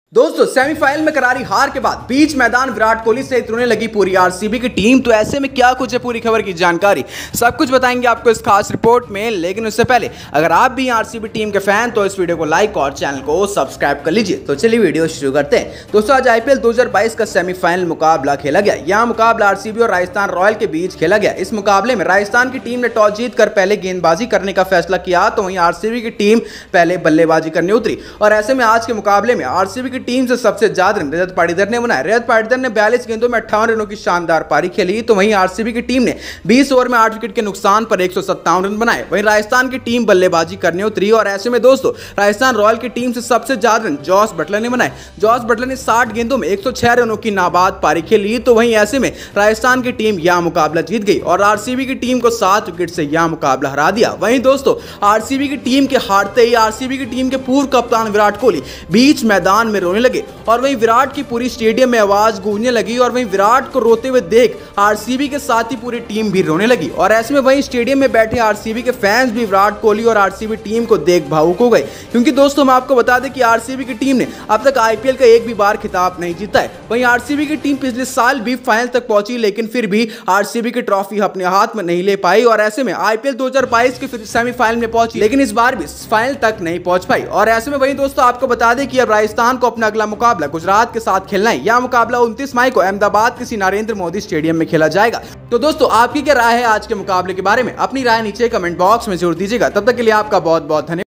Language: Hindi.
दोस्तों सेमीफाइनल में करारी हार के बाद बीच मैदान विराट कोहली से रोने लगी पूरी आरसीबी की टीम। तो ऐसे में क्या कुछ है पूरी खबर की जानकारी सब कुछ बताएंगे आपको इस खास रिपोर्ट में। लेकिन उससे पहले अगर आप भी आरसीबी टीम के फैन तो इस वीडियो को लाइक और चैनल को सब्सक्राइब कर लीजिए। तो चलिए वीडियो शुरू करते हैं। दोस्तों आज आईपीएल 2022 का सेमीफाइनल मुकाबला खेला गया। यह मुकाबला आरसीबी और राजस्थान रॉयल के बीच खेला गया। इस मुकाबले में राजस्थान की टीम ने टॉस जीतकर पहले गेंदबाजी करने का फैसला किया, तो वहीं आरसीबी की टीम पहले बल्लेबाजी करने उतरी। और ऐसे में आज के मुकाबले में आरसीबी की टीम से सबसे ज्यादा रन रजत पाटीदार ने बनाए। रजत पाटीदार ने 42 गेंदों में 58 रनों की शानदार पारी खेली। तो वहीं आरसीबी की टीम ने 20 ओवर में 8 विकेट के नुकसान पर 157 रन बनाए। वहीं राजस्थान की टीम बल्लेबाजी करने उतरी और ऐसे में दोस्तों राजस्थान रॉयल की टीम से सबसे ज्यादा रन जॉस बटलर ने बनाए। जॉस बटलर ने 60 गेंदों में 106 रनों की नाबाद पारी खेली। तो वहीं ऐसे में राजस्थान की टीम यह मुकाबला जीत गई और आरसीबी की टीम को 7 विकेट से यह मुकाबला हरा दिया। वहीं दोस्तों आरसीबी की टीम के हारते ही आरसीबी की टीम के पूर्व कप्तान विराट कोहली बीच मैदान में रोने लगे और वहीं विराट की पूरी स्टेडियम में आवाज गूंजने लगी। और वहीं विराट को रोते हुए देख आरसीबी के साथ ही पूरी टीम भी रोने लगी। और ऐसे में वहीं स्टेडियम में बैठे आरसीबी के फैंस भी विराट कोहली और आरसीबी टीम को देख भावुक हो गए, क्योंकि दोस्तों मैं आपको बता दें कि आरसीबी की टीम ने अब तक आईपीएल का एक भी बार खिताब नहीं जीता है। वहीं आरसीबी की टीम पिछले साल भी फाइनल तक पहुंची, लेकिन फिर भी आरसीबी की ट्रॉफी अपने हाथ में नहीं ले पाई। और ऐसे में आईपीएल 2022 के सेमीफाइनल में पहुंची, लेकिन इस बार भी फाइनल तक नहीं पहुंच पाई। और ऐसे में वहीं दोस्तों आपको बता दें कि अब राजस्थान को अपना अगला मुकाबला गुजरात के साथ खेलना है। यह मुकाबला 29 मई को अहमदाबाद किसी नरेंद्र मोदी स्टेडियम में खेला जाएगा। तो दोस्तों आपकी क्या राय है आज के मुकाबले के बारे में? अपनी राय नीचे कमेंट बॉक्स में जरूर दीजिएगा। तब तक के लिए आपका बहुत बहुत धन्यवाद।